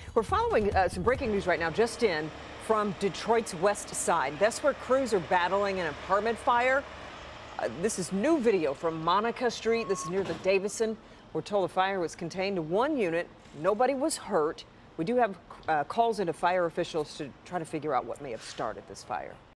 We're following some breaking news right now, just in from Detroit's west side. That's where crews are battling an apartment fire. This is new video from Monica Street. This is near the Davidson. We're told the fire was contained to one unit. Nobody was hurt. We do have calls into fire officials to try to figure out what may have started this fire.